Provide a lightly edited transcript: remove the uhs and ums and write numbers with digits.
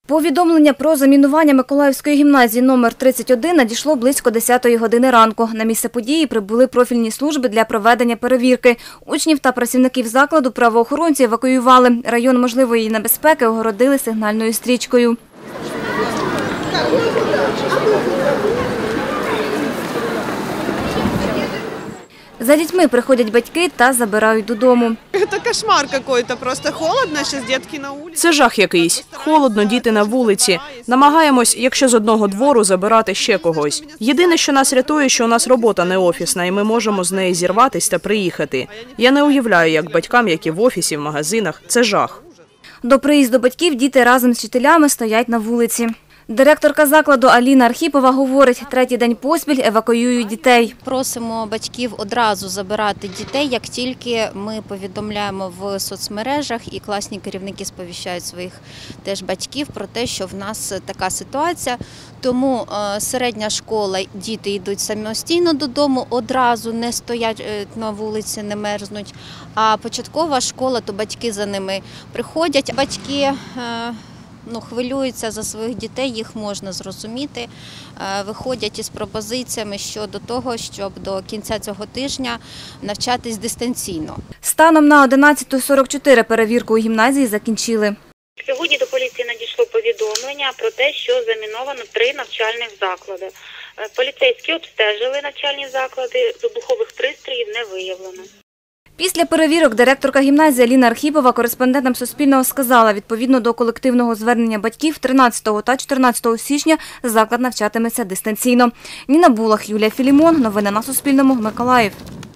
Повідомлення про замінування Миколаївської гімназії номер 31 надійшло близько 10-ї години ранку. На місце події прибули профільні служби для проведення перевірки. Учнів та працівників закладу правоохоронці евакуювали. Район можливої небезпеки огородили сигнальною стрічкою. За дітьми приходять батьки та забирають додому. Це кошмар якийсь, просто холодно, зараз дітки на вулиці. Це жах якийсь. Холодно, діти на вулиці. Намагаємось, якщо з одного двору, забирати ще когось. Єдине, що нас рятує, що у нас робота не офісна, і ми можемо з неї зірватись та приїхати. Я не уявляю, як батькам, які в офісі, в магазинах. Це жах. До приїзду батьків діти разом з вчителями стоять на вулиці. Директорка закладу Аліна Архіпова говорить, третій день поспіль евакуюють дітей. Просимо батьків одразу забирати дітей, як тільки ми повідомляємо в соцмережах і класні керівники сповіщають своїх теж батьків про те, що в нас така ситуація. Тому середня школа, діти йдуть самостійно додому, одразу не стоять на вулиці, не мерзнуть. А початкова школа, то батьки за ними приходять. Батьки хвилюються за своїх дітей, їх можна зрозуміти. Виходять із пропозиціями щодо того, щоб до кінця цього тижня навчатись дистанційно. Станом на 11:44 перевірку у гімназії закінчили. Сьогодні до поліції надійшло повідомлення про те, що заміновано 3 навчальних заклади. Поліцейські обстежили навчальні заклади, вибухових пристроїв не виявлено. Після перевірок директорка гімназії Аліна Архіпова кореспондентам Суспільного сказала, відповідно до колективного звернення батьків, 13 та 14 січня заклад навчатиметься дистанційно. Ніна Булах, Юлія Філімон. Новини на Суспільному. Миколаїв.